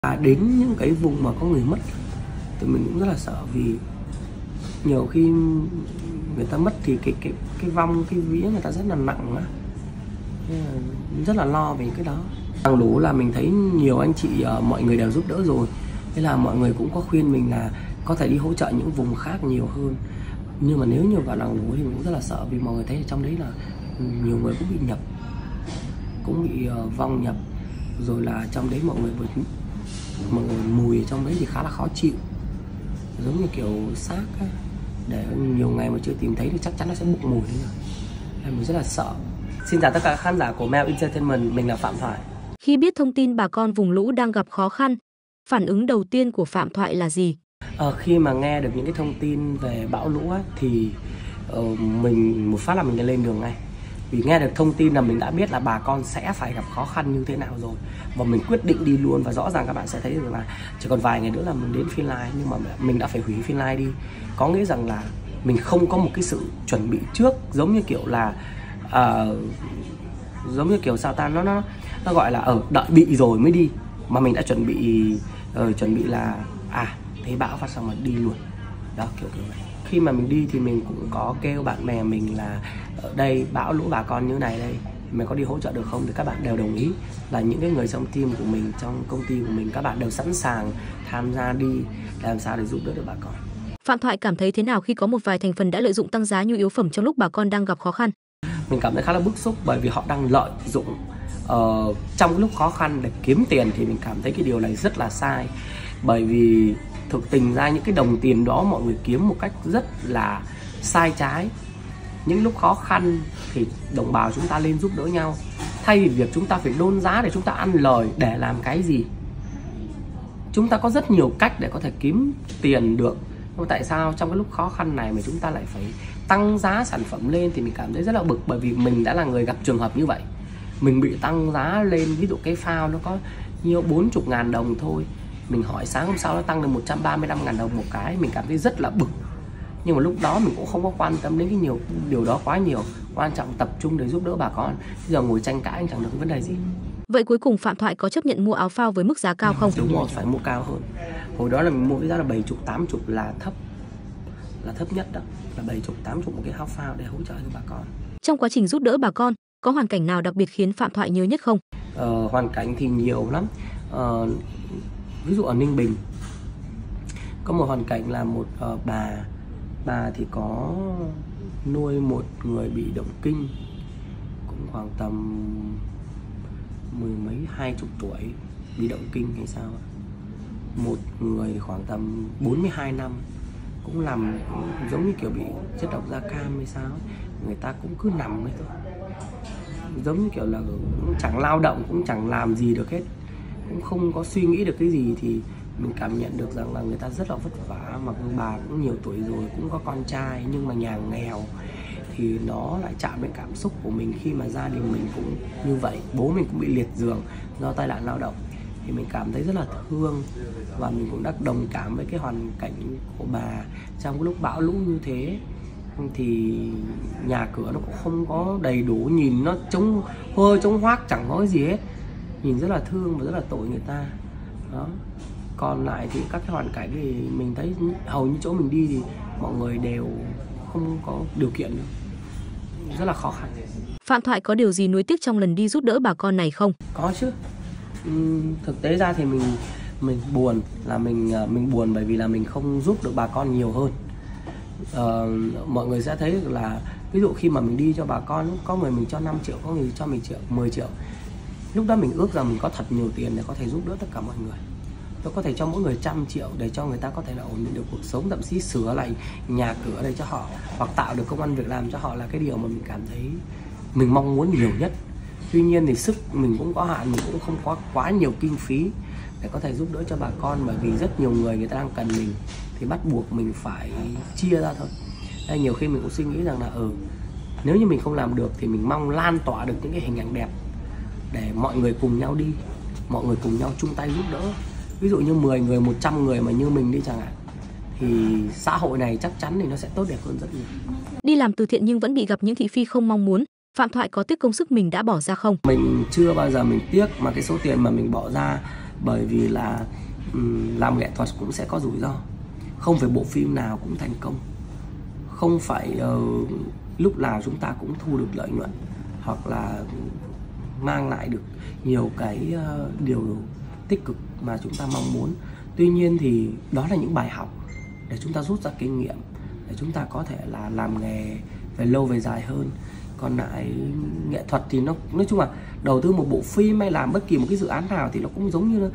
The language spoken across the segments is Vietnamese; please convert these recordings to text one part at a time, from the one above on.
Đến những cái vùng mà có người mất thì mình cũng rất là sợ, vì nhiều khi người ta mất thì cái vong, cái vía người ta rất là nặng á, rất là lo về cái đó. Làng Lũ là mình thấy nhiều anh chị mọi người đều giúp đỡ rồi, thế là mọi người cũng có khuyên mình là có thể đi hỗ trợ những vùng khác nhiều hơn. Nhưng mà nếu như vào Làng Lũ thì mình cũng rất là sợ, vì mọi người thấy trong đấy là nhiều người cũng bị nhập, cũng bị vong nhập, rồi là trong đấy mọi người mùi ở trong đấy thì khá là khó chịu, giống như kiểu xác á, để nhiều ngày mà chưa tìm thấy thì chắc chắn nó sẽ bốc mùi nữa. Nên mình rất là sợ. Xin chào tất cả các khán giả của Mel Entertainment, mình là Phạm Thoại. Khi biết thông tin bà con vùng lũ đang gặp khó khăn, phản ứng đầu tiên của Phạm Thoại là gì? Khi mà nghe được những cái thông tin về bão lũ á, thì mình một phát là mình đã lên đường ngay. Vì nghe được thông tin là mình đã biết là bà con sẽ phải gặp khó khăn như thế nào rồi, và mình quyết định đi luôn. Và rõ ràng các bạn sẽ thấy rằng là chỉ còn vài ngày nữa là mình đến Phiên Lai, nhưng mà mình đã phải hủy Phiên Lai đi. Có nghĩa rằng là mình không có một cái sự chuẩn bị trước, giống như kiểu là giống như kiểu sao ta, nó gọi là đợi bị rồi mới đi, mà mình đã chuẩn bị là thấy bão phát xong mà đi luôn đó, kiểu vậy. Khi mà mình đi thì mình cũng có kêu bạn bè mình là ở đây bão lũ bà con như này đây, mình có đi hỗ trợ được không, thì các bạn đều đồng ý. Là những cái người trong team của mình, trong công ty của mình, các bạn đều sẵn sàng tham gia đi làm sao để giúp đỡ được bà con. Phạm Thoại cảm thấy thế nào khi có một vài thành phần đã lợi dụng tăng giá nhu yếu phẩm trong lúc bà con đang gặp khó khăn? Mình cảm thấy khá là bức xúc, bởi vì họ đang lợi dụng trong lúc khó khăn để kiếm tiền, thì mình cảm thấy cái điều này rất là sai. Bởi vì thực tình ra những cái đồng tiền đó mọi người kiếm một cách rất là sai trái. Những lúc khó khăn thì đồng bào chúng ta lên giúp đỡ nhau, thay vì việc chúng ta phải đôn giá để chúng ta ăn lời để làm cái gì. Chúng ta có rất nhiều cách để có thể kiếm tiền được, nhưng tại sao trong cái lúc khó khăn này mà chúng ta lại phải tăng giá sản phẩm lên, thì mình cảm thấy rất là bực. Bởi vì mình đã là người gặp trường hợp như vậy, mình bị tăng giá lên. Ví dụ cái phao nó có nhiều 40.000 đồng thôi, mình hỏi sáng hôm sau nó tăng lên 135.000 đồng một cái, mình cảm thấy rất là bực. Nhưng mà lúc đó mình cũng không có quan tâm đến cái điều đó quá nhiều, quan trọng tập trung để giúp đỡ bà con. Bây giờ ngồi tranh cãi chẳng được vấn đề gì. Vậy cuối cùng Phạm Thoại có chấp nhận mua áo phao với mức giá cao không? Đúng rồi, phải mua cao hơn. Hồi đó là mình mua cái giá là 70-80 là thấp nhất đó, là 70-80 một cái áo phao để hỗ trợ cho bà con. Trong quá trình giúp đỡ bà con, có hoàn cảnh nào đặc biệt khiến Phạm Thoại nhớ nhất không? Hoàn cảnh thì nhiều lắm. Ví dụ ở Ninh Bình có một hoàn cảnh là một bà thì có nuôi một người bị động kinh, cũng khoảng tầm 20 tuổi, bị động kinh hay sao. Một người khoảng tầm 42 năm cũng giống như kiểu bị chất độc da cam hay sao. Người ta cũng cứ nằm đấy thôi, giống như kiểu là cũng chẳng lao động, cũng chẳng làm gì được hết, cũng không có suy nghĩ được cái gì. Thì mình cảm nhận được rằng là người ta rất là vất vả. Mặc dù bà cũng nhiều tuổi rồi, cũng có con trai, nhưng mà nhà nghèo thì nó lại chạm đến cảm xúc của mình. Khi mà gia đình mình cũng như vậy, bố mình cũng bị liệt giường do tai nạn lao động, thì mình cảm thấy rất là thương. Và mình cũng đã đồng cảm với cái hoàn cảnh của bà trong cái lúc bão lũ như thế. Thì nhà cửa nó cũng không có đầy đủ, nhìn nó trống hoác, chẳng có cái gì hết, nhìn rất là thương và rất là tội người ta đó. Còn lại thì các cái hoàn cảnh thì mình thấy hầu như chỗ mình đi thì mọi người đều không có điều kiện nữa, rất là khó khăn. Phạm Thoại có điều gì nuối tiếc trong lần đi giúp đỡ bà con này không? Có chứ. Thực tế ra thì mình buồn, là mình buồn bởi vì là mình không giúp được bà con nhiều hơn. Mọi người sẽ thấy được là ví dụ khi mà mình đi cho bà con, có người mình cho 5 triệu, có người cho mình 10 triệu. Lúc đó mình ước rằng mình có thật nhiều tiền để có thể giúp đỡ tất cả mọi người. Tôi có thể cho mỗi người 100 triệu để cho người ta có thể là ổn định được cuộc sống, thậm chí sửa lại nhà cửa đây cho họ, hoặc tạo được công ăn việc làm cho họ, là cái điều mà mình cảm thấy mình mong muốn nhiều nhất. Tuy nhiên thì sức mình cũng có hạn, mình cũng không có quá nhiều kinh phí để có thể giúp đỡ cho bà con, bởi vì rất nhiều người ta đang cần mình, thì bắt buộc mình phải chia ra thôi. Nên nhiều khi mình cũng suy nghĩ rằng là nếu như mình không làm được thì mình mong lan tỏa được những cái hình ảnh đẹp để mọi người cùng nhau đi, mọi người cùng nhau chung tay giúp đỡ. Ví dụ như 10 người, 100 người mà như mình đi chẳng hạn, thì xã hội này chắc chắn thì nó sẽ tốt đẹp hơn rất nhiều. Đi làm từ thiện nhưng vẫn bị gặp những thị phi không mong muốn, Phạm Thoại có tiếc công sức mình đã bỏ ra không? Mình chưa bao giờ mình tiếc, mà cái số tiền mà mình bỏ ra Bởi vì là làm nghệ thuật cũng sẽ có rủi ro, không phải bộ phim nào cũng thành công, không phải lúc nào chúng ta cũng thu được lợi nhuận hoặc là mang lại được nhiều cái điều tích cực mà chúng ta mong muốn. Tuy nhiên thì đó là những bài học để chúng ta rút ra kinh nghiệm, để chúng ta có thể là làm nghề về lâu về dài hơn. Còn lại nghệ thuật thì nó nói chung là đầu tư một bộ phim hay làm bất kỳ một cái dự án nào thì nó cũng giống như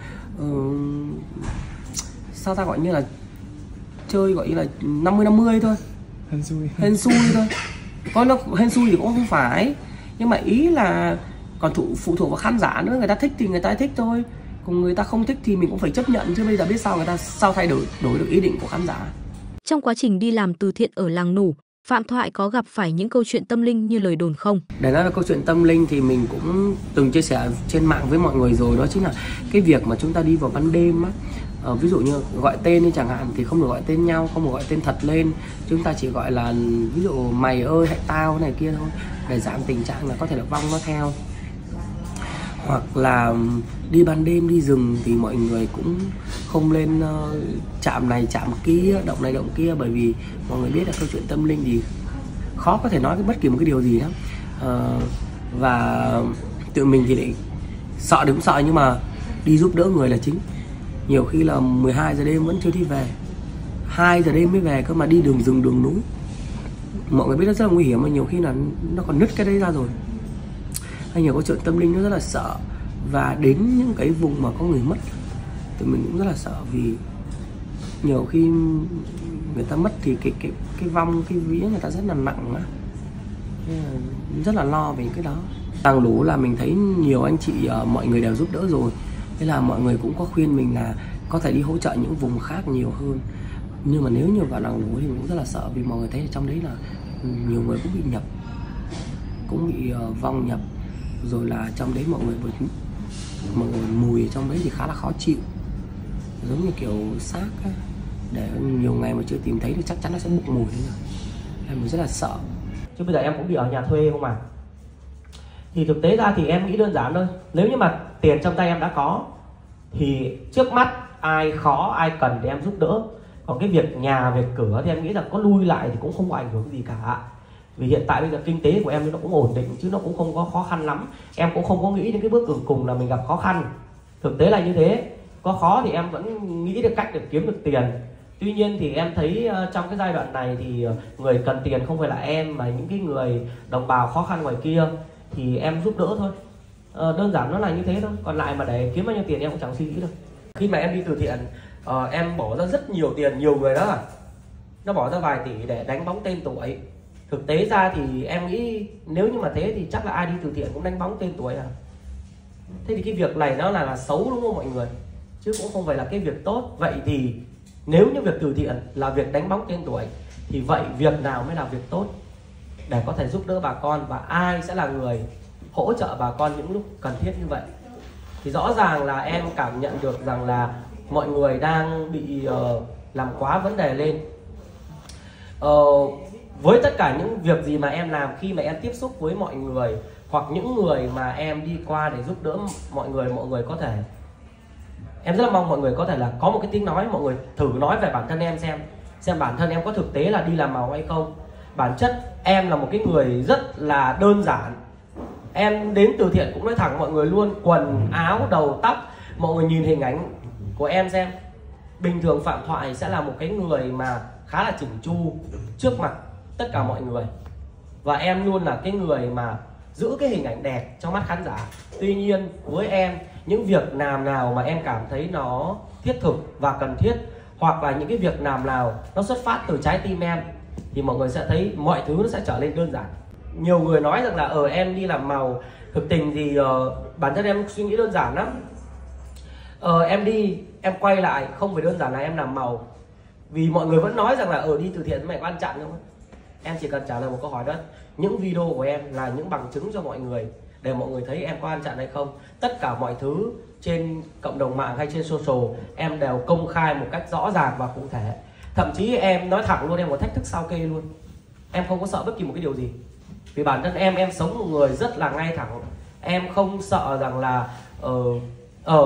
sao ta gọi như là chơi gọi như là 50-50 thôi, hên xui thôi. Có nó hên xui thì cũng không phải, nhưng mà ý là còn phụ thuộc vào khán giả nữa, người ta thích thì người ta thích thôi, còn người ta không thích thì mình cũng phải chấp nhận, chứ bây giờ biết sao người ta thay đổi được ý định của khán giả. Trong quá trình đi làm từ thiện ở làng Nủ, Phạm Thoại có gặp phải những câu chuyện tâm linh như lời đồn không? Để nói về câu chuyện tâm linh thì mình cũng từng chia sẻ trên mạng với mọi người rồi, đó chính là cái việc mà chúng ta đi vào ban đêm á, ví dụ như gọi tên đi chẳng hạn thì không được gọi tên nhau, không được gọi tên thật lên, chúng ta chỉ gọi là ví dụ mày ơi hay tao này kia thôi, để giảm tình trạng là có thể là vong nó theo. Hoặc là đi ban đêm đi rừng thì mọi người cũng không lên chạm này chạm kia, động này động kia, bởi vì mọi người biết là câu chuyện tâm linh thì khó có thể nói bất kỳ một cái điều gì đó. Và tự mình thì lại sợ thì cũng sợ, nhưng mà đi giúp đỡ người là chính. Nhiều khi là 12 giờ đêm vẫn chưa đi về, 2 giờ đêm mới về cơ, mà đi đường rừng đường núi, mọi người biết nó rất là nguy hiểm, mà nhiều khi là nó còn nứt cái đấy ra rồi. Hay nhiều câu chuyện tâm linh nó rất là sợ. Và đến những cái vùng mà có người mất thì mình cũng rất là sợ, vì nhiều khi người ta mất thì cái vong, cái vía người ta rất là nặng á, rất là lo về cái đó. Làng Lũ là mình thấy nhiều anh chị mọi người đều giúp đỡ rồi, thế là mọi người cũng có khuyên mình là có thể đi hỗ trợ những vùng khác nhiều hơn. Nhưng mà nếu như vào làng Lũ thì mình cũng rất là sợ, vì mọi người thấy trong đấy là nhiều người cũng bị nhập, cũng bị vong nhập, rồi là trong đấy mọi người mùi trong đấy thì khá là khó chịu, giống như kiểu xác á, để nhiều ngày mà chưa tìm thấy thì chắc chắn nó sẽ bốc mùi thế rồi. Em rất là sợ. Chứ bây giờ em cũng bị ở nhà thuê không mà. Thì thực tế ra thì em nghĩ đơn giản thôi, nếu như mà tiền trong tay em đã có thì trước mắt ai khó ai cần thì em giúp đỡ. Còn cái việc nhà việc cửa thì em nghĩ là có lui lại thì cũng không có ảnh hưởng gì cả. Vì hiện tại bây giờ kinh tế của em nó cũng ổn định, chứ nó cũng không có khó khăn lắm. Em cũng không có nghĩ đến cái bước đường cùng là mình gặp khó khăn. Thực tế là như thế. Có khó thì em vẫn nghĩ được cách để kiếm được tiền. Tuy nhiên thì em thấy trong cái giai đoạn này thì người cần tiền không phải là em, mà những cái người đồng bào khó khăn ngoài kia thì em giúp đỡ thôi. Đơn giản nó là như thế thôi. Còn lại mà để kiếm bao nhiêu tiền em cũng chẳng suy nghĩ đâu. Khi mà em đi từ thiện, em bỏ ra rất nhiều tiền, nhiều người đó nó bỏ ra vài tỷ để đánh bóng tên tuổi. Thực tế ra thì em nghĩ nếu như mà thế thì chắc là ai đi từ thiện cũng đánh bóng tên tuổi à. Thế thì cái việc này nó là xấu đúng không mọi người, chứ cũng không phải là cái việc tốt. Vậy thì nếu như việc từ thiện là việc đánh bóng tên tuổi thì vậy việc nào mới là việc tốt để có thể giúp đỡ bà con, và ai sẽ là người hỗ trợ bà con những lúc cần thiết như vậy? Thì rõ ràng là em cảm nhận được rằng là mọi người đang bị làm quá vấn đề lên. Với tất cả những việc gì mà em làm, khi mà em tiếp xúc với mọi người hoặc những người mà em đi qua để giúp đỡ mọi người có thể, em rất là mong mọi người có thể là có một cái tiếng nói, mọi người thử nói về bản thân em xem bản thân em có thực tế là đi làm màu hay không. Bản chất em là một cái người rất là đơn giản. Em đến từ thiện cũng nói thẳng mọi người luôn, quần áo đầu tóc, mọi người nhìn hình ảnh của em xem. Bình thường Phạm Thoại sẽ là một cái người mà khá là chỉnh chu trước mặt tất cả mọi người, và em luôn là cái người mà giữ cái hình ảnh đẹp trong mắt khán giả. Tuy nhiên với em, những việc nào mà em cảm thấy nó thiết thực và cần thiết, hoặc là những cái việc nào nó xuất phát từ trái tim em, thì mọi người sẽ thấy mọi thứ nó sẽ trở nên đơn giản. Nhiều người nói rằng là em đi làm màu, thực tình thì bản thân em suy nghĩ đơn giản lắm. Em đi, em quay lại không phải đơn giản là em làm màu. Vì mọi người vẫn nói rằng là đi từ thiện mày có ăn chặn không? Em chỉ cần trả lời một câu hỏi đó. Những video của em là những bằng chứng cho mọi người, để mọi người thấy em có ăn chặn hay không. Tất cả mọi thứ trên cộng đồng mạng hay trên social em đều công khai một cách rõ ràng và cụ thể. Thậm chí em nói thẳng luôn, em có thách thức sao kê luôn. Em không có sợ bất kỳ một cái điều gì. Vì bản thân em sống một người rất là ngay thẳng. Em không sợ rằng là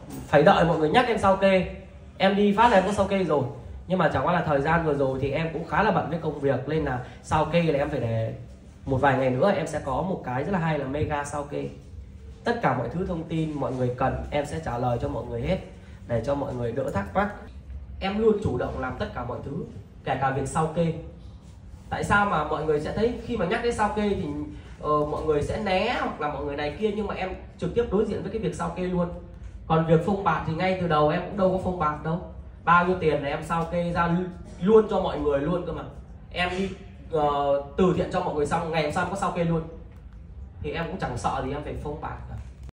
phải đợi mọi người nhắc em sao kê. Em đi phát là em có sao kê rồi, nhưng mà chẳng qua là thời gian vừa rồi thì em cũng khá là bận với công việc, nên là sao kê là em phải để một vài ngày nữa em sẽ có một cái rất là hay là mega sao kê. Tất cả mọi thứ thông tin mọi người cần em sẽ trả lời cho mọi người hết, để cho mọi người đỡ thắc mắc. Em luôn chủ động làm tất cả mọi thứ, kể cả việc sao kê. Tại sao mà mọi người sẽ thấy khi mà nhắc đến sao kê thì mọi người sẽ né hoặc là mọi người này kia, nhưng mà em trực tiếp đối diện với cái việc sao kê luôn. Còn việc phông bạt thì ngay từ đầu em cũng đâu có phông bạt đâu, bao nhiêu tiền là em sao kê ra luôn cho mọi người luôn cơ mà. Em đi từ thiện cho mọi người xong ngày hôm sau có sao kê luôn, thì em cũng chẳng sợ gì em phải phông bạt cả.